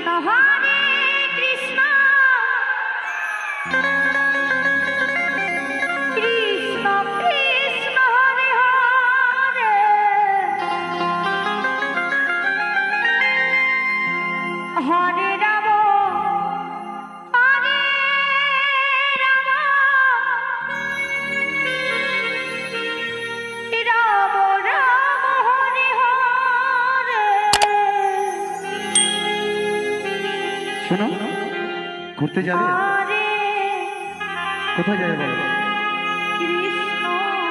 হরে কৃষ্ণ কৃষ্ণ কৃষ্ণ হরে হরে হরে রাম হরে রাম রাম রাম হরে হরে। শোনো, ঘুরতে যাবে? কোথায় যাবে বলো? কৃষ্ণ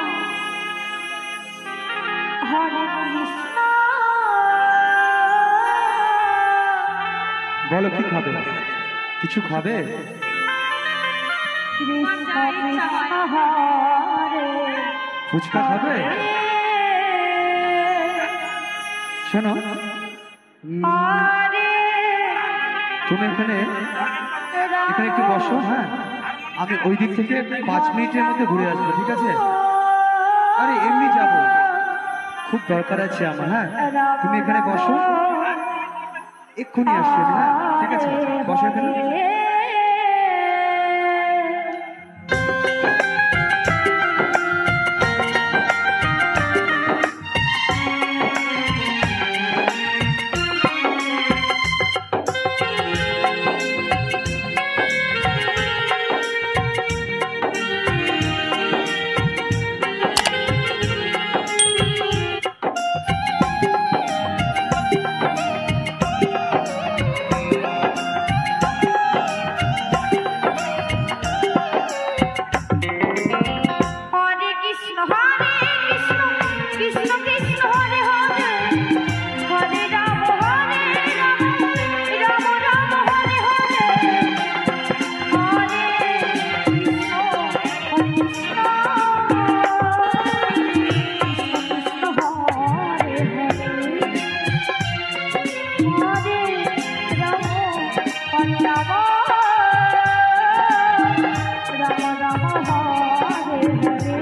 হরে কৃষ্ণ। বলো কি খাবে? কিছু খাবে? কৃষ্ণ কৃষ্ণ হরে ফুচকা খাবে? শোনো, হরে তুমি এখানে একটু বসো। হ্যাঁ, আমি ওই দিক থেকে 5 মিনিটের মধ্যে ঘুরে আসবো, ঠিক আছে? আরে এমনি যাবো, খুব দরকার আছে আমার। হ্যাঁ, তুমি এখানে বসো, এক্ষুনি আসছি আমি। হ্যাঁ, ঠিক আছে, বসো এখানে। হরে কৃষ্ণ কৃষ্ণ কৃষ্ণ হরে হরে হরে রাম রাম রাম হরে হরে হরে কৃষ্ণ কৃষ্ণ কৃষ্ণ হরে হরে হরে রাম রাম রাম রাম হরে হরে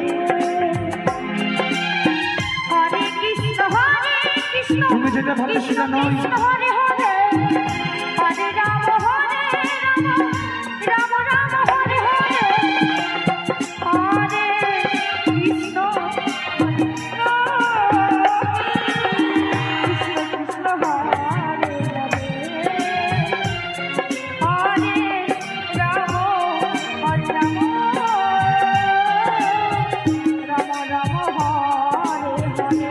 হরে কৃষ্ণ তুমি যেটা ভাবছো সেটা নয়। কৃষ্ণ হরে হরে হরে রাম রাম রাম হরে হরে হরে কৃষ্ণ কৃষ্ণ কৃষ্ণ হরে হরে হরে রাম রাম রাম হরে হরে।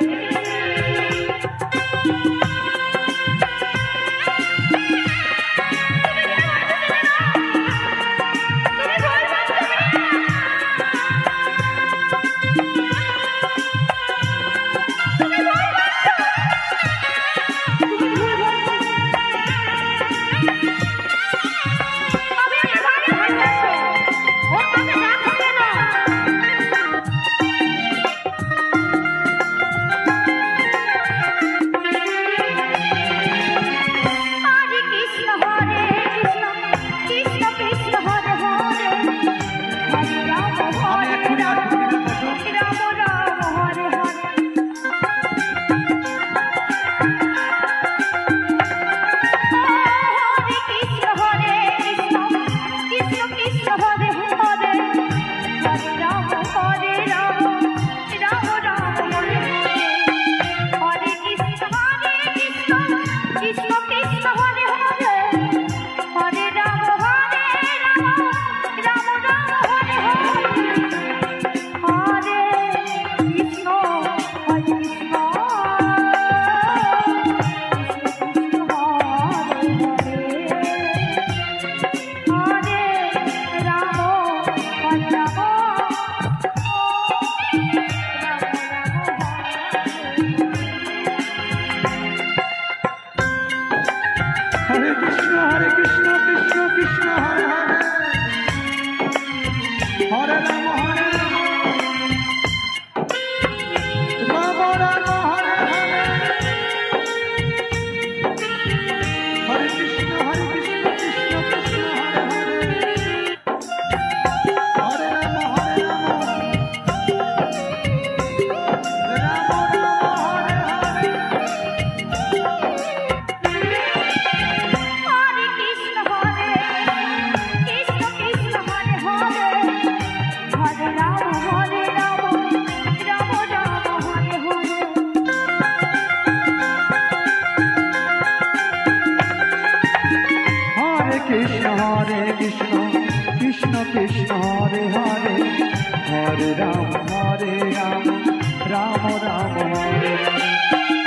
হরে কৃষ্ণ কৃষ্ণ কৃষ্ণ হরে হরে হরে রাম আমি হরে এক্ষুনি রাম আসবো, তুমি বসো। রাম রাম হরে হরে হরে কৃষ্ণ কৃষ্ণ কৃষ্ণ হরে হরে হরে রাম রাম রাম হরে হরে কৃষ্ণ কৃষ্ণ কৃষ্ণ হরে হরে হরে রাম রাম রাম হরে হরে হরে কৃষ্ণ কৃষ্ণ হরে কৃষ্ণ কৃষ্ণ কৃষ্ণ হরে হরে হরে রাম রাম রাম হরে হরে হরে কৃষ্ণ কৃষ্ণ কৃষ্ণ হরে হরে হরে রাম রাম রাম রাম হরে হরে কৃষ্ণ হরে কৃষ্ণ কৃষ্ণ কৃষ্ণ হরে হরে হরে রাম রাম রাম হরে হরে।